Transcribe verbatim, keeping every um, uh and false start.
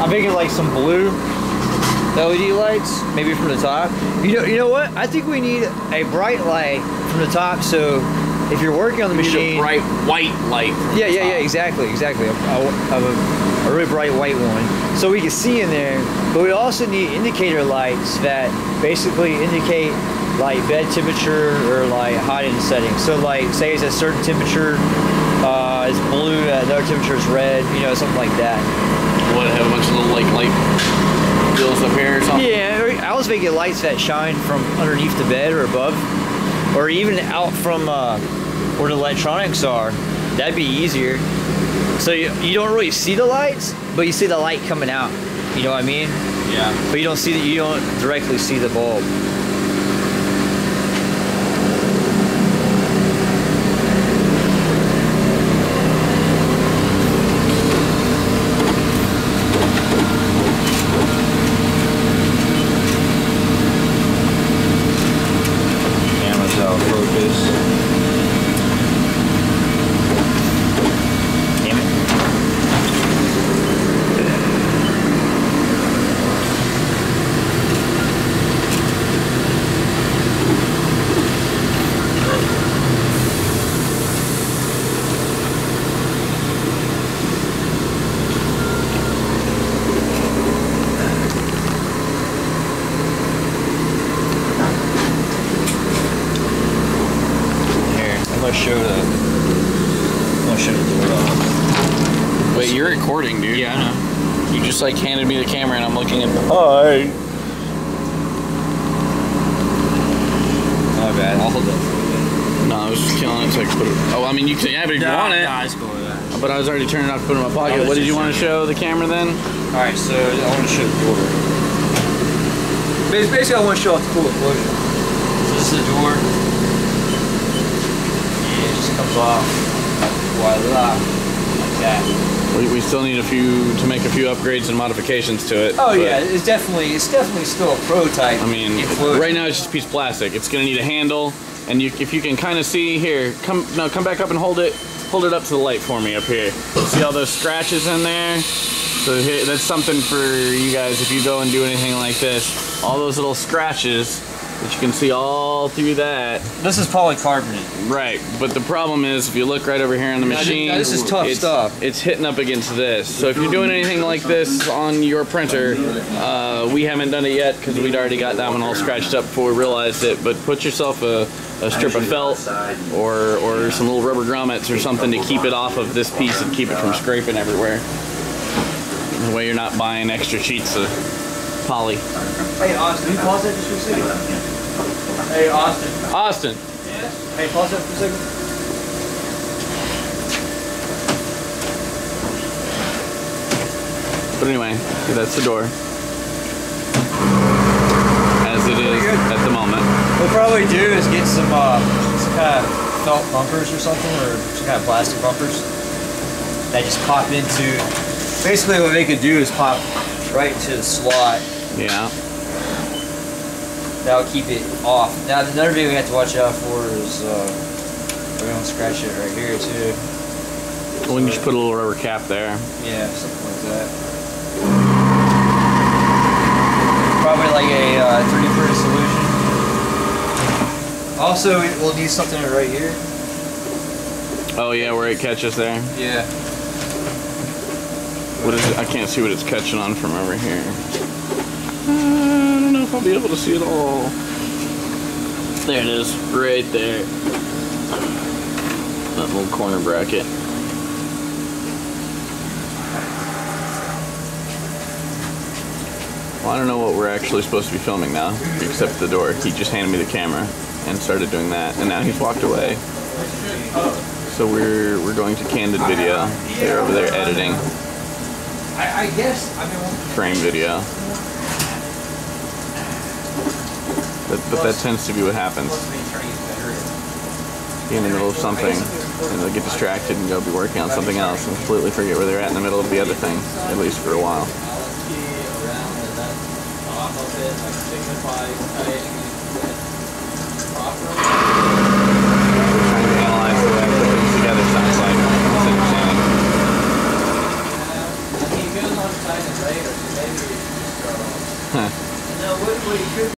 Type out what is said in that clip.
I'm thinking like some blue L E D lights, maybe from the top. You know, you know what? I think we need a bright light from the top. So if you're working on the you machine, need a bright white light. From yeah, the yeah, top. yeah, exactly, exactly. A, a, a, a really bright white one, so we can see in there. But we also need indicator lights that basically indicate like bed temperature or like hot end settings. So like, say it's a certain temperature, uh, it's blue. Another temperature is red. You know, something like that. What, have a bunch of little like light bills up here or something? Yeah, I was thinking lights that shine from underneath the bed or above, or even out from uh, where the electronics are. That'd be easier. So you, you don't really see the lights, but you see the light coming out. You know what I mean? Yeah. But you don't see that. You don't directly see the bulb. Show the, I'm gonna show the door off. Wait, you're recording, dude. Yeah, I know. You just like handed me the camera and I'm looking at the. Hi. My bad. I'll hold that for a bit. No, I was just killing it so I could put it. Oh, I mean, you can have it if you Nah, want it. Nah, it's cool with that. But I was already turning it off to put it in my pocket. Oh, What did you want to showing show the camera then? Alright, so I want to show the door. Basically, I want to show off the cool enclosure. So this is the door. Comes off, voila, like that. We, we still need a few to make a few upgrades and modifications to it. Oh yeah, it's definitely it's definitely still a prototype. I mean, enclosure. right now it's just a piece of plastic. It's gonna need a handle, and you, if you can kind of see here, come no, come back up and hold it, hold it up to the light for me up here. See all those scratches in there? So here, that's something for you guys if you go and do anything like this. All those little scratches that you can see all through that. This is polycarbonate. Right, but the problem is if you look right over here on the machine, now, this is tough it's, stuff. It's hitting up against this. So if you're doing anything like this on your printer, uh, we haven't done it yet because we'd already got that one all scratched up before we realized it, but put yourself a, a strip of felt or, or some little rubber grommets or something to keep it off of this piece and keep it from scraping everywhere. That way you're not buying extra sheets of poly. Hey Austin, can you pause that just for a second? Hey Austin. Austin. Yes? Hey, pause that for a second. But anyway, that's the door. As it is at the moment. What we'll probably do is get some, uh, some kind of felt bumpers or something, or some kind of plastic bumpers that just pop into. Basically, what they could do is pop right into the slot. Yeah. That'll keep it off. Now, another thing we have to watch out for is uh, we're gonna scratch it right here too. Well, we can just put a little rubber cap there. Yeah, something like that. Probably like a uh, three D printed solution. Also, we'll need something right here. Oh yeah, where it catches there. Yeah. What is it? I can't see what it's catching on from over here. Uh, I don't know if I'll be able to see it all. There it is, right there. That little corner bracket. Well, I don't know what we're actually supposed to be filming now, except the door. He just handed me the camera and started doing that, and now he's walked away. So we're we're going to candid video. They're over there editing. I, I guess I mean Frame video. But, but that tends to be what happens. Be in the middle of something, and they'll get distracted and go be working on something else and completely forget where they're at in the middle of the other thing, at least for a while. Trying to analyze the way I put things together sounds like. It's interesting. was kind of later, so maybe it's just, uh, Huh. no, what, what you could